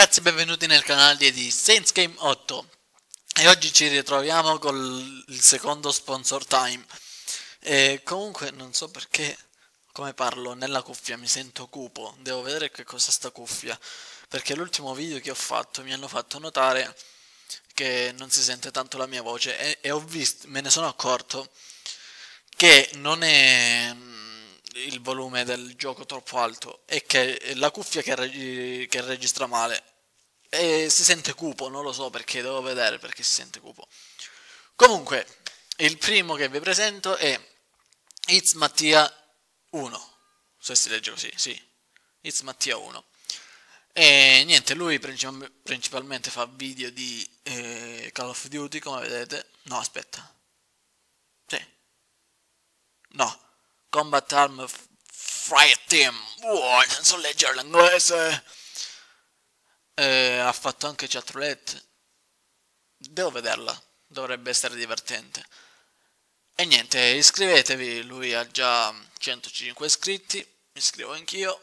ragazzi, benvenuti nel canale di Saints Game 8 e oggi ci ritroviamo con il secondo sponsor time. E comunque non so perché, come parlo nella cuffia mi sento cupo, devo vedere che cosa sta cuffia, perché l'ultimo video che ho fatto mi hanno fatto notare che non si sente tanto la mia voce e ho visto, me ne sono accorto che non è il volume del gioco troppo alto, è che è la cuffia che registra male e si sente cupo, non lo so perché, devo vedere perché si sente cupo. Comunque, il primo che vi presento è It's Mattia 1, se si legge così, sì, It's Mattia 1. E niente, lui principalmente fa video di Call of Duty, come vedete. No, aspetta. Sì. No. Combat Arm Fire Team. Wow, non so leggere l'inglese. Ha fatto anche chatroulette. Devo vederla. Dovrebbe essere divertente. E niente, iscrivetevi. Lui ha già 105 iscritti. Mi iscrivo anch'io.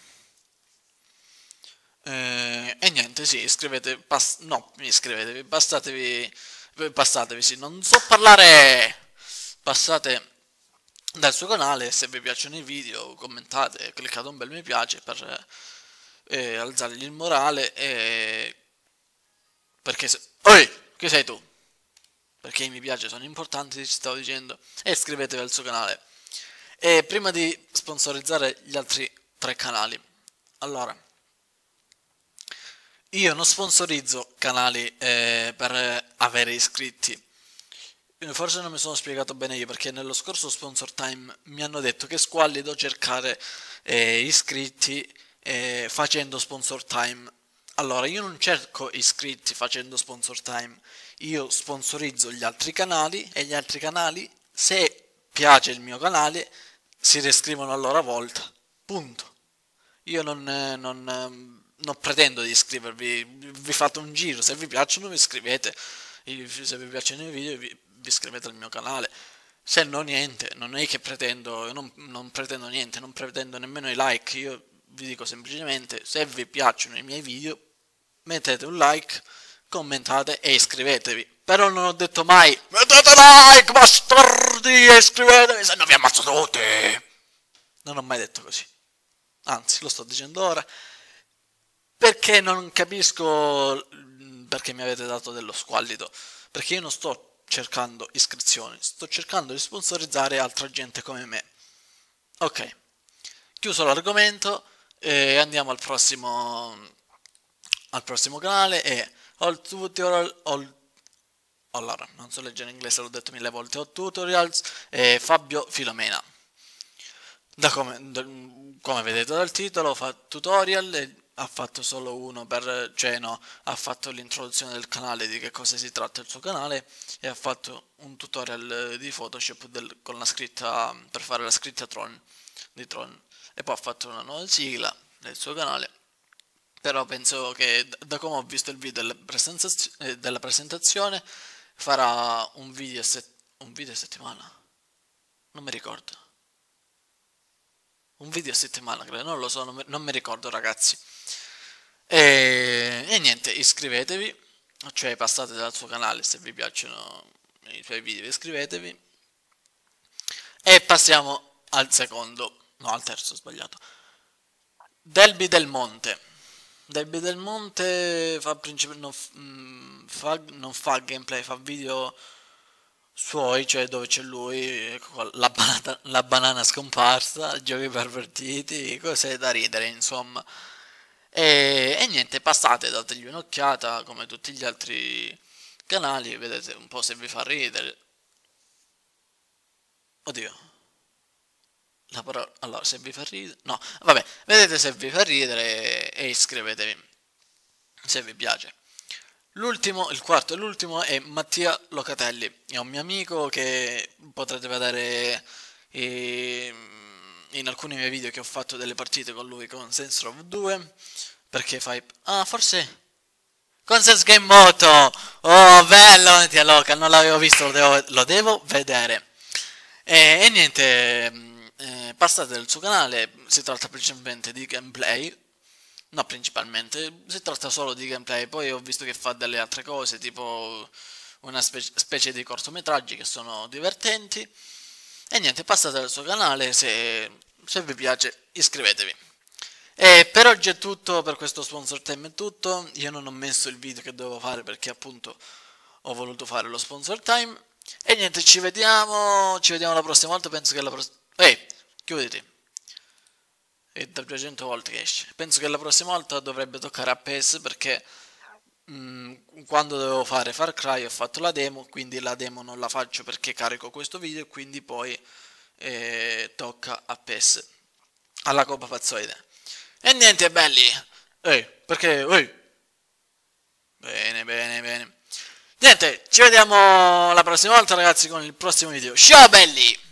E niente, sì, iscrivetevi. No, iscrivetevi. Passatevi, sì, non so parlare. Passate dal suo canale, se vi piacciono i video commentate, cliccate un bel mi piace per alzargli il morale perché Oi, chi sei tu? Perché i mi piace sono importanti, ci stavo dicendo, e iscrivetevi al suo canale. E prima di sponsorizzare gli altri 3 canali, allora, io non sponsorizzo canali per avere iscritti. Forse non mi sono spiegato bene io, perché nello scorso sponsor time mi hanno detto che è squallido cercare iscritti facendo sponsor time. Allora, io non cerco iscritti facendo sponsor time, io sponsorizzo gli altri canali e gli altri canali, se piace il mio canale, si riscrivono a loro volta. Punto. Io non pretendo di iscrivervi, vi fate un giro, se vi piacciono vi iscrivete, se vi piacciono i video vi iscrivete al mio canale, se no niente, non è che pretendo, non pretendo niente, non pretendo nemmeno i like, io vi dico semplicemente se vi piacciono i miei video mettete un like, commentate e iscrivetevi, però non ho detto mai mettete like bastardi e iscrivetevi se no vi ammazzo tutti, non ho mai detto così, anzi lo sto dicendo ora perché non capisco perché mi avete dato dello squallido, perché io non sto cercando iscrizioni, sto cercando di sponsorizzare altra gente come me. Ok, chiuso l'argomento e andiamo al prossimo canale. E All Tutorial allora, non so leggere in inglese, l'ho detto 1000 volte. All Tutorials e Fabio Filomena. Come vedete dal titolo, fa tutorial e ha fatto solo uno ha fatto l'introduzione del canale, di che cosa si tratta il suo canale, e ha fatto un tutorial di Photoshop con la scritta, per fare la scritta Tron, di Tron, e poi ha fatto una nuova sigla del suo canale. Però penso che da come ho visto il video della presentazione farà un video a settimana, non mi ricordo. Un video a settimana, credo, non lo so, non mi ricordo ragazzi. E niente, iscrivetevi, cioè passate dal suo canale se vi piacciono i suoi video, iscrivetevi. E passiamo al terzo, ho sbagliato. Delby Del Monte. Delby Del Monte non fa gameplay, fa video suoi, cioè dove c'è lui, la banana scomparsa, giochi pervertiti, cose da ridere, insomma. E niente, passate, dategli un'occhiata come tutti gli altri canali, vedete un po' se vi fa ridere. Oddio. La parola, allora, se vi fa ridere, no, vabbè, vedete se vi fa ridere e iscrivetevi se vi piace. Il quarto e l'ultimo è Mattia Locatelli, è un mio amico che potrete vedere in alcuni miei video che ho fatto delle partite con lui con Saints Row 2, perché fai... Ah, forse... Con Saints Game 8! Oh, bello Mattia Loca, non l'avevo visto, lo devo vedere. E niente, passate dal suo canale, si tratta principalmente di gameplay, no, principalmente, si tratta solo di gameplay. Poi ho visto che fa delle altre cose, tipo una specie di cortometraggi che sono divertenti. E niente, passate al suo canale, se vi piace iscrivetevi. E per oggi è tutto, per questo sponsor time è tutto. Io non ho messo il video che dovevo fare perché appunto ho voluto fare lo sponsor time. E niente, ci vediamo la prossima volta. Penso che la prossima... Ehi, chiuditi. È da 200 volte che esce. Penso che la prossima volta dovrebbe toccare a PES perché quando dovevo fare Far Cry ho fatto la demo, quindi la demo non la faccio perché carico questo video e quindi poi tocca a PES, alla Coppa Pazzoide. E niente belli, perché, bene bene bene, niente, ci vediamo la prossima volta ragazzi con il prossimo video, ciao belli!